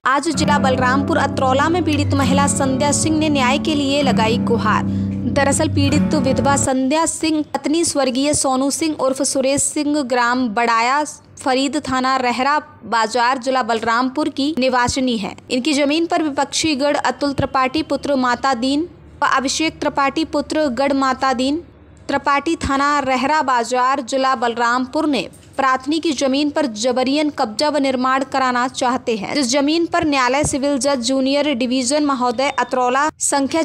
आज जिला बलरामपुर अतरौला में पीड़ित महिला संध्या सिंह ने न्याय के लिए लगाई गुहार। दरअसल पीड़ित विधवा संध्या सिंह पत्नी स्वर्गीय सोनू सिंह उर्फ सुरेश सिंह ग्राम बड़ाया फरीद थाना रहरा बाजार जिला बलरामपुर की निवासिनी है। इनकी जमीन पर विपक्षी गढ़ अतुल त्रिपाठी पुत्र माता दीन व अभिषेक त्रिपाठी पुत्र गढ़ माता दीन त्रिपाठी थाना रहरा बाजार जिला बलरामपुर ने प्राथनी की जमीन पर जबरियन कब्जा व निर्माण कराना चाहते हैं, जिस जमीन पर न्यायालय सिविल जज जूनियर डिवीजन महोदय अतरौला संख्या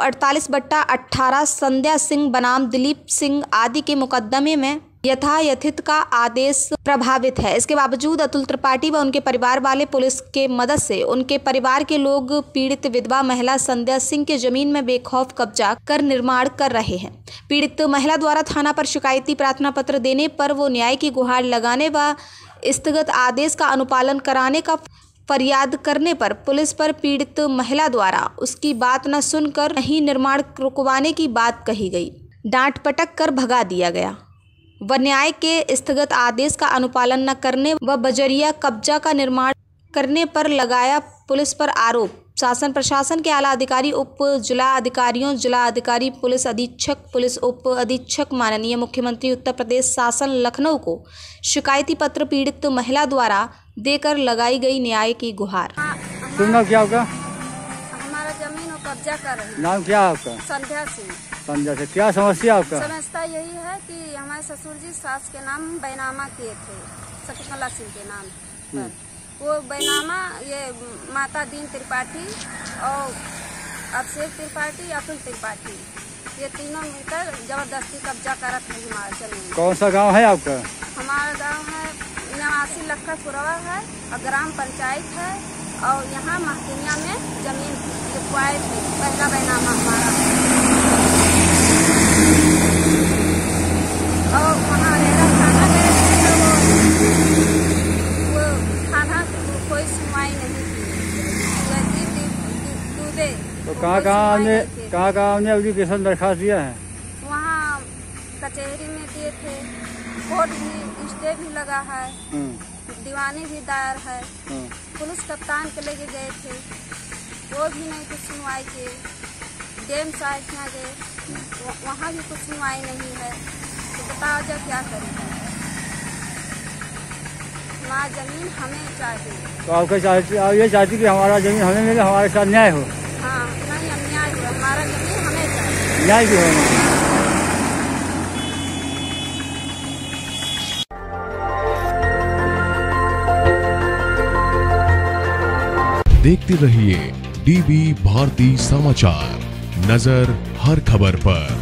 448/18 संध्या सिंह बनाम दिलीप सिंह आदि के मुकदमे में यथायथित का आदेश प्रभावित है। इसके बावजूद अतुल त्रिपाठी व उनके परिवार वाले पुलिस के मदद से उनके परिवार के लोग पीड़ित विधवा महिला संध्या सिंह के जमीन में बेखौफ कब्जा कर निर्माण कर रहे हैं। पीड़ित महिला द्वारा थाना पर शिकायती प्रार्थना पत्र देने पर वो न्याय की गुहार लगाने व स्थगित आदेश का अनुपालन कराने का फरियाद करने पर पुलिस पर पीड़ित महिला द्वारा उसकी बात न सुनकर नहीं निर्माण रुकवाने की बात कही गई, डांट पटक कर भगा दिया गया व न्याय के स्थगित आदेश का अनुपालन न करने व बजरिया कब्जा का निर्माण करने पर लगाया पुलिस पर आरोप। शासन प्रशासन के आला अधिकारी उप जिला अधिकारियों, जिला अधिकारी, पुलिस अधीक्षक, पुलिस उप अधीक्षक, माननीय मुख्यमंत्री उत्तर प्रदेश शासन लखनऊ को शिकायती पत्र पीड़ित महिला द्वारा देकर लगाई गई न्याय की गुहार। नाम क्या होगा? हमारा जमीन कब्जा कर रहे हैं। नाम क्या आपका? संध्या सिंह। संध्या से क्या समस्या आपका? समस्या यही है कि हमारे ससुर जी सास के नाम बैनामा किए थे, शकुंतला सिंह के नाम पर। वो बैनामा ये माता दीन त्रिपाठी और अभिषेक त्रिपाठी, अतुल त्रिपाठी, ये तीनों मिलकर जबरदस्ती कब्जा करत है हमारा जमीन। कौन सा गांव है आपका? हमारा गांव है नवासी लखनपुरवा है और ग्राम पंचायत है और यहाँ महकिनिया में जमीन लिखवाए थे। पहला बैनामा हमारा और वहाँ रेरा थाना गए थे तो वो थाना कोई सुनवाई नहीं की। दूबे तो कहाँ हमने एप्लीकेशन दरखास्त दिया है? वहाँ कचहरी में दिए थे, कोर्ट भी स्टे भी लगा है, दीवानी भी दायर है, पुलिस कप्तान के लेके गए थे, वो भी नहीं कुछ सुनवाई किए। डैम साइड में गए, वहाँ भी कुछ सुनवाई नहीं है। तो बताओ जब क्या करें? हमारा जमीन हमें चाहिए। तो आप ये चाहती कि हमारा जमीन हमें मिले, हमारे साथ न्याय हो? हाँ, नहीं अन्याय हो, हमारा जमीन हमें चाहिए। न्याय की हो। देखते रहिए डीबी भारती समाचार, नजर हर खबर पर।